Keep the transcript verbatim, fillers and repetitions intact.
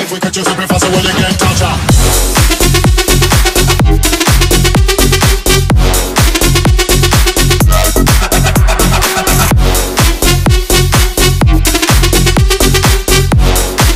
If we catch you slipping fast, well you get touched.